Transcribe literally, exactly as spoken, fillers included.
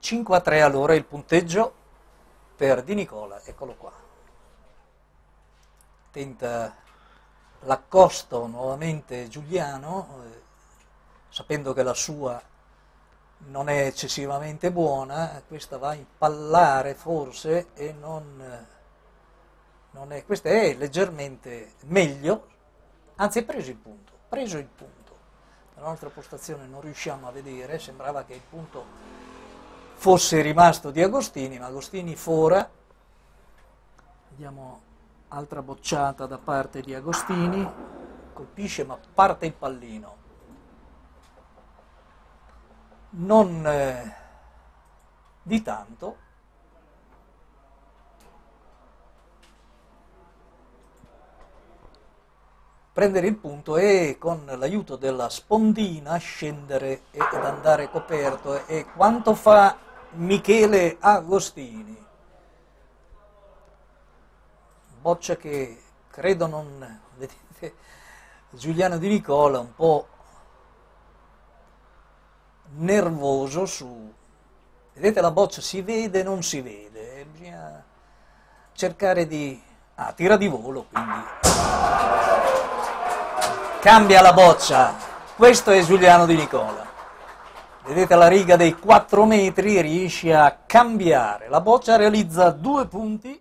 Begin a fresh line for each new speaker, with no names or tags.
cinque a tre allora il punteggio per Di Nicola, eccolo qua. Tenta l'accosto nuovamente Giuliano, eh, sapendo che la sua non è eccessivamente buona, questa va a impallare forse e non, non è, questa è leggermente meglio, anzi è preso il punto, preso il punto. Dalla nostra postazione non riusciamo a vedere, sembrava che il punto fosse rimasto di Agostini, ma Agostini fora, vediamo altra bocciata da parte di Agostini, colpisce ma parte il pallino. Non eh, di tanto, prendere il punto e con l'aiuto della spondina scendere ed andare coperto. E quanto fa Michele Agostini? Boccia che credo non... vedete Giuliano Di Nicola un po' nervoso su... vedete la boccia si vede non si vede, bisogna cercare di... ah, tira di volo, quindi cambia la boccia. Questo è Giuliano Di Nicola, vedete la riga dei quattro metri, riesce a cambiare la boccia, realizza due punti.